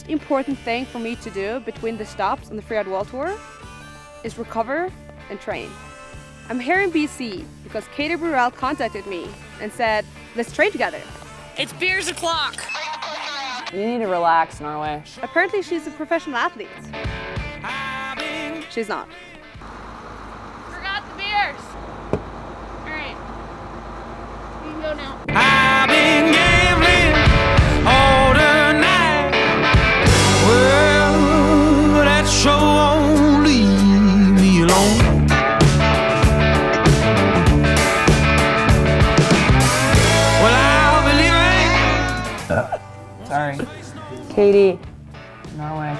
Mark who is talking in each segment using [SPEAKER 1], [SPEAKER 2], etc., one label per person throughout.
[SPEAKER 1] most important thing for me to do between the stops on the Freeride World Tour is recover and train. I'm here in BC because Katie Burrell contacted me and said, let's train together.
[SPEAKER 2] It's beers o'clock.
[SPEAKER 3] You need to relax, Norway.
[SPEAKER 1] Apparently she's a professional athlete. She's not.
[SPEAKER 2] Forgot the beers. All right, you can go now.
[SPEAKER 4] I've been gambling all the night. Well, that show won't leave me alone. Well, I'll be leaving.
[SPEAKER 3] Sorry. Katie, Norway.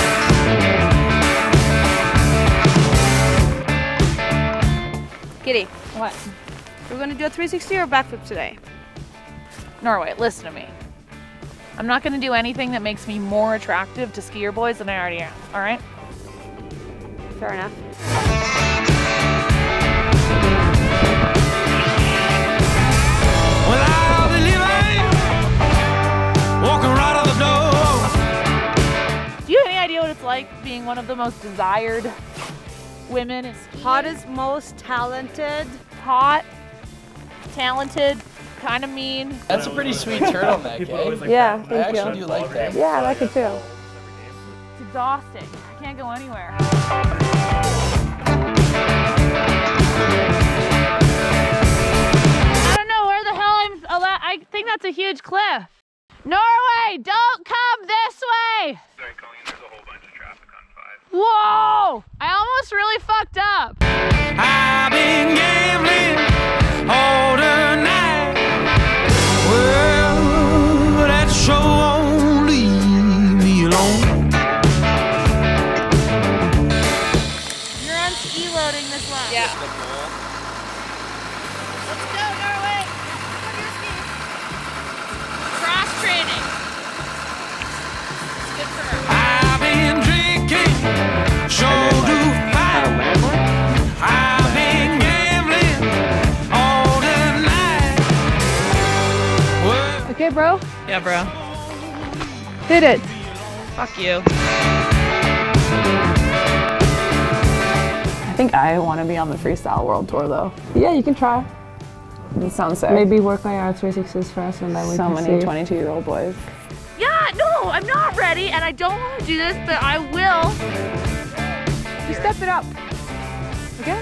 [SPEAKER 1] Kitty,
[SPEAKER 2] What?
[SPEAKER 1] we're gonna do a 360 or a backflip today.
[SPEAKER 2] Norway, listen to me. I'm not gonna do anything that makes me more attractive to skier boys than I already am, all right?
[SPEAKER 1] Fair enough.
[SPEAKER 4] Well, I'll be leaving. Walking right out the door.
[SPEAKER 2] Do you have any idea what it's like being one of the most desired women in skiing?
[SPEAKER 1] Hottest, most talented.
[SPEAKER 2] Hot, talented, kind of mean.
[SPEAKER 5] That's a pretty sweet turtleneck, eh?
[SPEAKER 1] Yeah,
[SPEAKER 5] I
[SPEAKER 1] thank
[SPEAKER 5] actually
[SPEAKER 1] you.
[SPEAKER 5] do like that.
[SPEAKER 1] Yeah, I like it too.
[SPEAKER 2] It's exhausting. I can't go anywhere. I don't know where the hell I think that's a huge cliff. Norway, don't come this way!
[SPEAKER 6] Sorry, Colleen, there's a whole bunch of traffic on 5.
[SPEAKER 2] Whoa! I almost really fucked up.
[SPEAKER 4] I've been gambling all the night. Well, that show won't leave me alone.
[SPEAKER 2] You're on ski loading this one.
[SPEAKER 1] Yeah.
[SPEAKER 2] Let's go, Norway. Come your skis. Cross training. It's good for her.
[SPEAKER 4] I've been drinking, sure do fine. I've been gambling all the night. Well,
[SPEAKER 1] Okay, bro?
[SPEAKER 2] Yeah, bro.
[SPEAKER 1] Hit it.
[SPEAKER 2] Fuck you.
[SPEAKER 3] I think I want to be on the Freestyle World Tour though.
[SPEAKER 1] Yeah, you can try.
[SPEAKER 3] It sounds sick.
[SPEAKER 1] Maybe work on our 360s first and then we
[SPEAKER 3] So
[SPEAKER 1] can
[SPEAKER 3] many
[SPEAKER 1] see.
[SPEAKER 3] 22-year-old boys.
[SPEAKER 2] Yeah, no, I'm not ready, and I don't want to do this, but I will.
[SPEAKER 1] You step it up. Okay?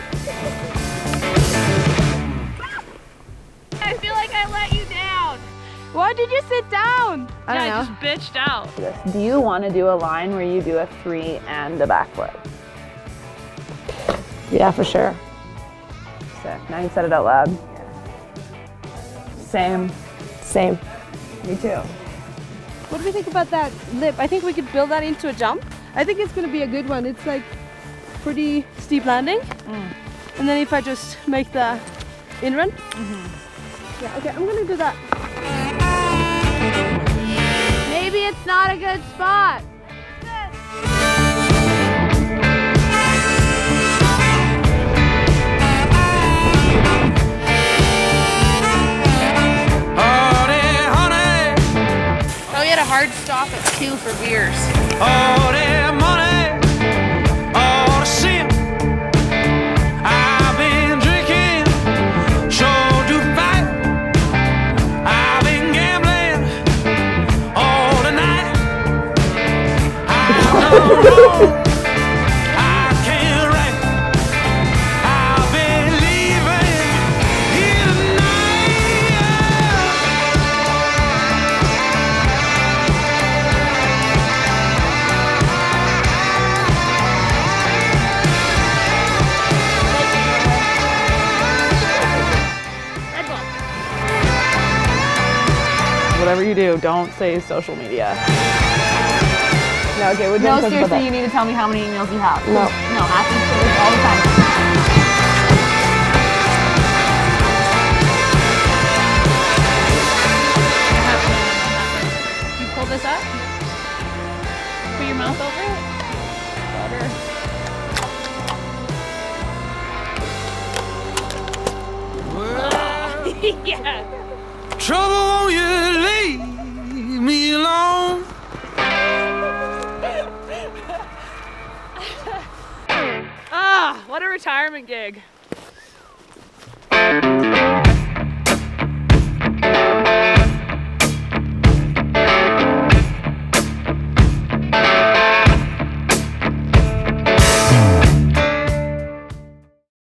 [SPEAKER 2] I feel like I let you down.
[SPEAKER 1] Why did you sit down? I don't know.
[SPEAKER 2] just bitched out.
[SPEAKER 3] Do you want to do a line where you do a 3 and a backflip?
[SPEAKER 1] Yeah, for sure.
[SPEAKER 3] Sick. Now you said it out loud. Same.
[SPEAKER 1] Same.
[SPEAKER 3] Me too.
[SPEAKER 1] What do we think about that lip? I think we could build that into a jump. I think it's gonna be a good one. It's like pretty steep landing. And then if I just make the in run. Yeah, okay, I'm gonna do that.
[SPEAKER 2] Maybe it's not a good spot. Oh, we had a hard stop at 2 for beers.
[SPEAKER 4] all that money, all the sin. I've been drinking, sure do fight. I've been gambling all the night. I don't know, I can't write. I've been leaving here
[SPEAKER 3] Whatever you do, don't say social media. No, okay, we're
[SPEAKER 1] No,
[SPEAKER 3] done.
[SPEAKER 1] seriously,
[SPEAKER 3] you need to tell me how many emails you have.
[SPEAKER 1] No.
[SPEAKER 3] No, athletes do this all the time.
[SPEAKER 2] You pull this up. Put your mouth over it. Butter. Yeah.
[SPEAKER 4] trouble, won't you leave me alone?
[SPEAKER 2] What a retirement gig.